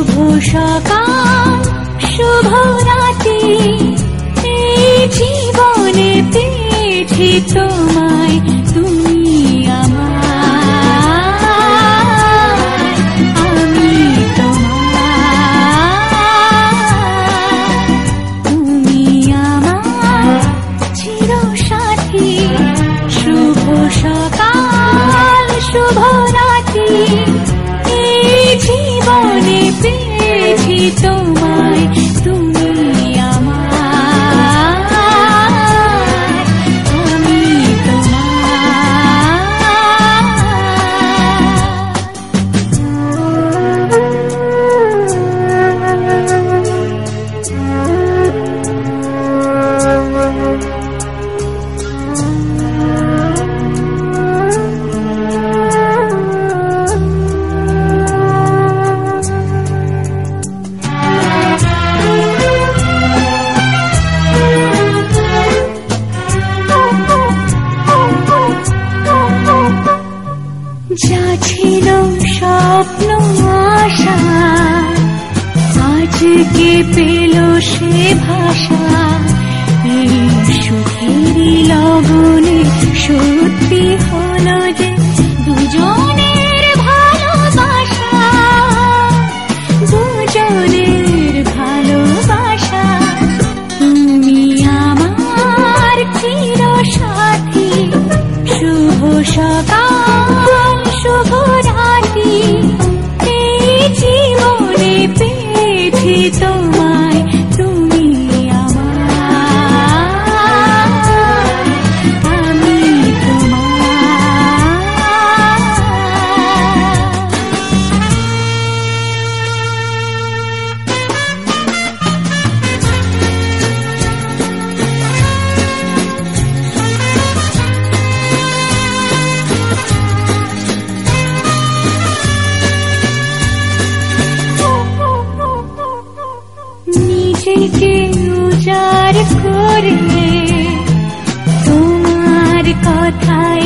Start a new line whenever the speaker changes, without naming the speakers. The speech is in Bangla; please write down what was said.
শুভ সকাল শুভ রাতি, এই জীবনে পেয়েছি তোমায়, তুমি আমার, আমি তোমার, তুমি আমার চিরসাথী। শুভ সকাল শুভ রাতি, এই জীবনে পেয়েছি তোমায়, তুমি আমার, আমি যা ছিল স্বপ্ন আশা, আজকে পেল সে ভাষা, এই সুখেরই লগনে সত্যি হলো যে দুজনের ভালোবাসা, দুজনের ভালোবাসা। তুমি আমার চিরসাথী, শুভ সকাল শুভ রাতি, এই জীবনে পেয়েছি তোমায়, তুমি আমার, আমি নিজেকে উজাড় করে তোমার কথায়